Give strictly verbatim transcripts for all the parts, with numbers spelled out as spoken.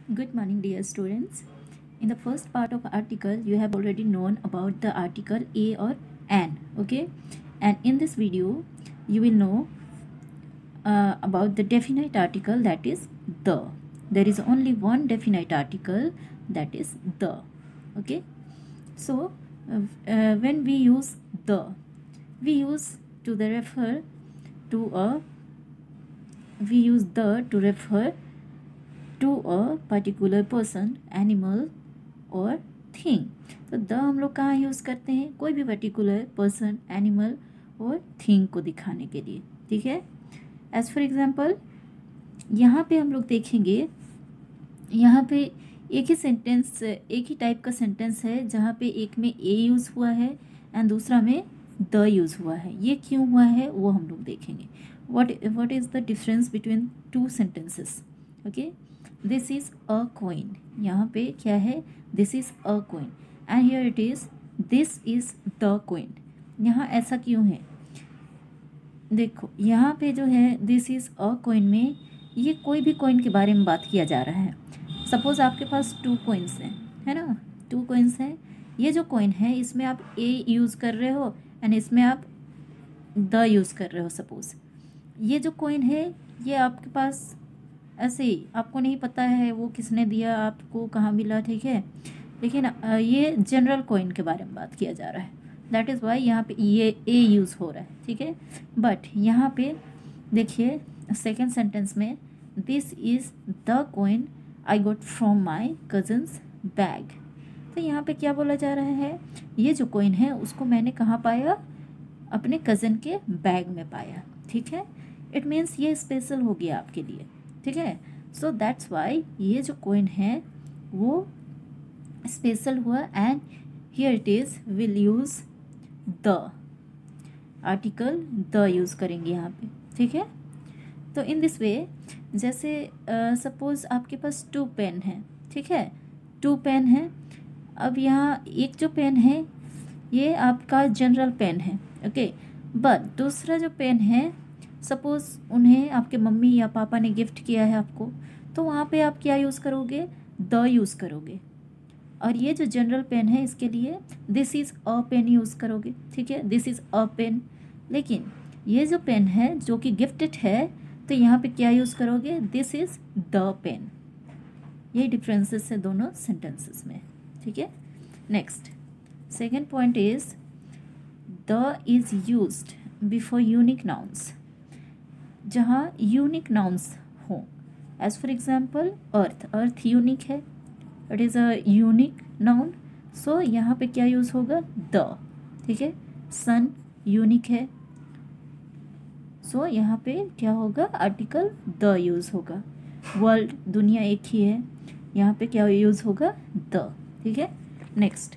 Good morning, dear students. In the first part of article, you have already known about the article a or an, okay? And in this video, you will know uh, about the definite article, that is the. There is only one definite article, that is the, okay? So, uh, uh, when we use the, we use to the refer to a, we use the to refer to a particular person, animal और thing. तो the हम लोग कहाँ use करते हैं? कोई भी particular person, animal और थिंग को दिखाने के लिए, ठीक है. एज फॉर एग्जाम्पल यहाँ पे हम लोग देखेंगे, यहाँ पे एक ही सेंटेंस, एक ही टाइप का सेंटेंस है जहाँ पे एक में ए यूज़ हुआ है एंड दूसरा में द यूज़ हुआ है. ये क्यों हुआ है वो हम लोग देखेंगे. What what is the difference between two sentences. Okay, this is a coin. यहाँ पे क्या है? This is a coin and here it is this is the coin. यहाँ ऐसा क्यों है? देखो यहाँ पे जो है दिस इज अ कॉइन में ये कोई भी कॉइन के बारे में बात किया जा रहा है. सपोज आपके पास टू कॉइन्स हैं, है ना, टू कॉइन्स हैं. ये जो कॉइन है इसमें आप ए यूज़ कर रहे हो एंड इसमें आप द यूज़ कर रहे हो. सपोज ये जो कॉइन है ये आपके पास ऐसे ही, आपको नहीं पता है वो किसने दिया, आपको कहाँ मिला, ठीक है. लेकिन ये जनरल कॉइन के बारे में बात किया जा रहा है. दैट इज़ वाई यहाँ पे ये ए यूज़ हो रहा है, ठीक है. बट यहाँ पे देखिए सेकेंड सेंटेंस में this is the coin I got from my cousin's bag. तो यहाँ पे क्या बोला जा रहा है? ये जो कॉइन है उसको मैंने कहाँ पाया? अपने कज़न के बैग में पाया, ठीक है. इट मीन्स ये स्पेशल हो गया आपके लिए, ठीक है. सो दैट्स वाई ये जो कॉइन है वो स्पेशल हुआ and here it is will use the article the use करेंगे यहाँ पे, ठीक है. तो इन दिस वे जैसे सपोज uh, आपके पास टू पेन है, ठीक है, टू पेन है. अब यहाँ एक जो पेन है ये आपका जनरल पेन है, ओके. बट दूसरा जो पेन है सपोज़ उन्हें आपके मम्मी या पापा ने गिफ्ट किया है आपको, तो वहाँ पे आप क्या यूज़ करोगे? द यूज़ करोगे. और ये जो जनरल पेन है इसके लिए this is a pen use करोगे, ठीक है, दिस इज़ अ पेन. लेकिन ये जो पेन है जो कि गिफ्टेड है तो यहाँ पे क्या यूज़ करोगे? This is the pen. ये डिफरेंसेस है दोनों सेंटेंसेस में, ठीक है. Next second point is the is used before unique nouns. जहाँ यूनिक नाउन्स हों, as for example earth. Earth unique है, it is a unique noun. So यहाँ पे क्या यूज़ होगा? द, ठीक है. सन यूनिक है, सो so, यहाँ पे क्या होगा? आर्टिकल द यूज़ होगा. वर्ल्ड दुनिया एक ही है, यहाँ पे क्या यूज़ होगा? द, ठीक है. Next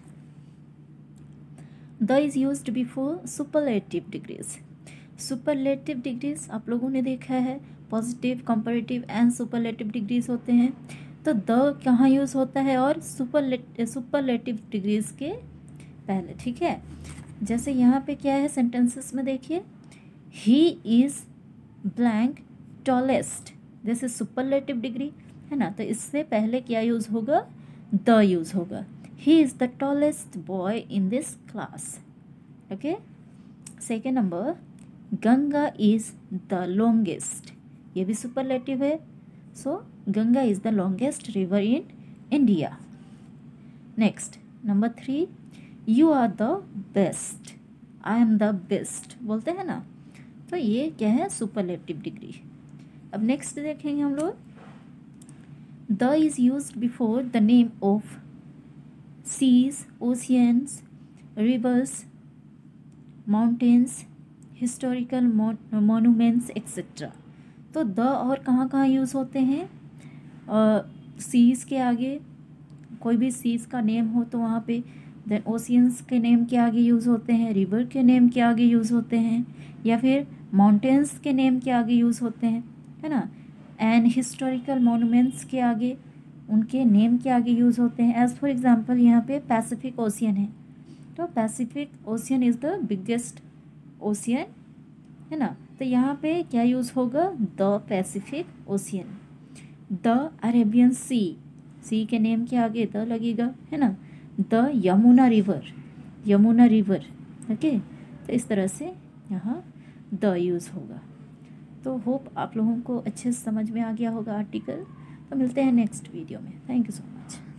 the is used before superlative degrees. Superlative degrees आप लोगों ने देखा है, positive, comparative and superlative degrees होते हैं. तो द कहाँ यूज़ होता है? और सुपरलेट सुपरलेटिव डिग्रीज के पहले, ठीक है. जैसे यहाँ पे क्या है सेंटेंसेस में देखिए, he is blank tallest. This is superlative degree, है ना. तो इससे पहले क्या यूज़ होगा? द यूज़ होगा. He is the tallest boy in this class, okay. Second number Ganga is the longest. ये भी सुपरलेटिव है. So Ganga is the longest river in India. Next number three, you are the best. I am the best बोलते हैं ना, तो ये क्या है? Superlative degree. अब नेक्स्ट देखेंगे हम लोग, the is used before the name of seas, oceans, rivers, mountains, historical monuments etcetera. तो द और कहाँ कहाँ यूज़ होते हैं? सीज के आगे, कोई भी सीज का नेम हो तो वहाँ पे. देन ओशियंस के नेम के आगे यूज़ होते हैं, रिवर के नेम के आगे यूज़ होते हैं, या फिर माउंटेन्स के नेम के आगे यूज़ होते हैं, है ना. एंड हिस्टोरिकल मोनूमेंट्स के आगे, उनके नेम के आगे यूज़ होते हैं. एज फॉर एग्जांपल यहाँ पे पैसिफिक ओशियन है, तो Pacific Ocean is the biggest ocean, है ना. तो यहाँ पे क्या यूज़ होगा? The Pacific Ocean. The Arabian Sea, sea के नेम के आगे द लगेगा, है ना, the Yamuna river, Yamuna river, okay. तो इस तरह से यहाँ द यूज़ होगा। तो होप आप लोगों को अच्छे से समझ में आ गया होगा आर्टिकल। तो मिलते हैं नेक्स्ट वीडियो में। Thank you so much.